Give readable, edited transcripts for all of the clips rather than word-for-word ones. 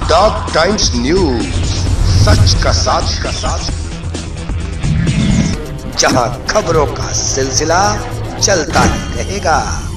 Dog Times News, सच का साथ जहां खबरों का सिलसिला चलता ही रहेगा।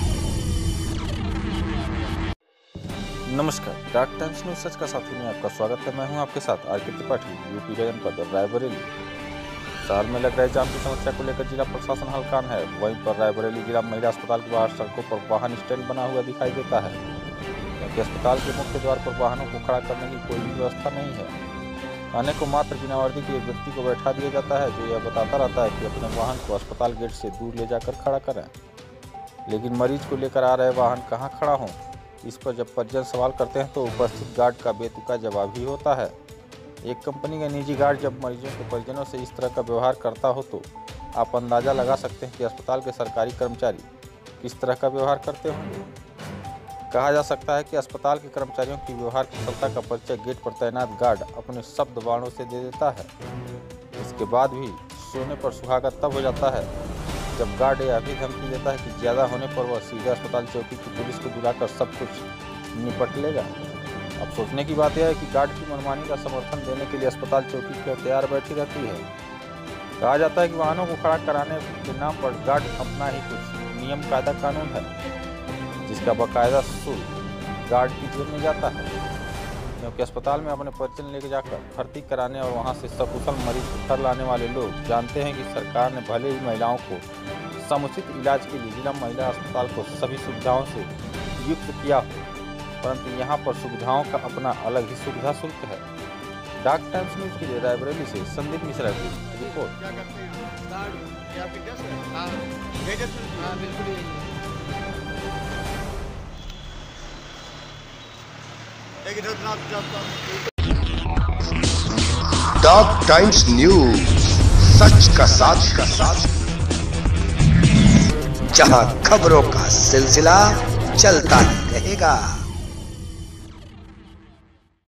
नमस्कार, डॉग टाइम्स न्यूज सच का साथी में आपका स्वागत है। मैं हूं आपके साथ आरके त्रिपाठी। यूपी का जनपद रायबरेली शहर में लग रहे जाम की समस्या को लेकर जिला प्रशासन हलकान है। वहीं पर रायबरेली जिला महिला अस्पताल के बाहर सड़कों पर वाहन स्टैंड बना हुआ दिखाई देता है, क्योंकि अस्पताल के मुख्य द्वार पर वाहनों को खड़ा करने की कोई भी व्यवस्था नहीं है। आने को मात्र बिना वर्दी के एक व्यक्ति को बैठा दिया जाता है, जो यह बताता रहता है कि अपने वाहन को अस्पताल गेट से दूर ले जाकर खड़ा करें। लेकिन मरीज को लेकर आ रहे वाहन कहाँ खड़ा हों, इस पर जब परिजन सवाल करते हैं तो उपस्थित गार्ड का बेतुका जवाब ही होता है। एक कंपनी का निजी गार्ड जब मरीजों के परिजनों से इस तरह का व्यवहार करता हो तो आप अंदाज़ा लगा सकते हैं कि अस्पताल के सरकारी कर्मचारी किस तरह का व्यवहार करते होंगे। कहा जा सकता है कि अस्पताल के कर्मचारियों की व्यवहार कुशलता का परिचय गेट पर तैनात गार्ड अपने शब्द बाणों से दे देता है। इसके बाद भी सोने पर सुहागा तब हो जाता है जब गार्ड यह भी धमकी देता है कि ज़्यादा होने पर वह सीधे अस्पताल चौकी की पुलिस को बुलाकर सब कुछ निपट लेगा। अब सोचने की बात यह है कि गार्ड की मनमानी का समर्थन देने के लिए अस्पताल चौकी पर तैयार बैठी रहती है। कहा जाता है कि वाहनों को खड़ा कराने के नाम पर गार्ड अपना ही कुछ नियम कायदा कानून है, जिसका बाकायदा शुल्क गार्ड की जेब में जाता है, क्योंकि अस्पताल में अपने परिजन लेकर जाकर भर्ती कराने और वहां से सकुशल मरीज घर लाने वाले लोग जानते हैं कि सरकार ने भले ही महिलाओं को समुचित इलाज के लिए जिला महिला अस्पताल को सभी सुविधाओं से युक्त किया हो, परंतु यहाँ पर सुविधाओं का अपना अलग ही सुविधा शुल्क है। डॉग टाइम्स न्यूज के लिए रायबरेली से संदीप मिश्रा की रिपोर्ट। डॉग टाइम्स न्यूज, सच का साथ जहां खबरों का सिलसिला चलता ही रहेगा।